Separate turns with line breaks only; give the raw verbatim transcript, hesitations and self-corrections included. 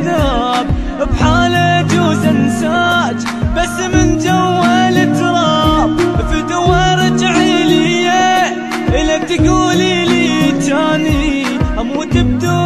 كذاب بحاله يجوز انساك بس من جوا التراب. فدوى رجعي لي لك تقولي لي تاني اموت بدون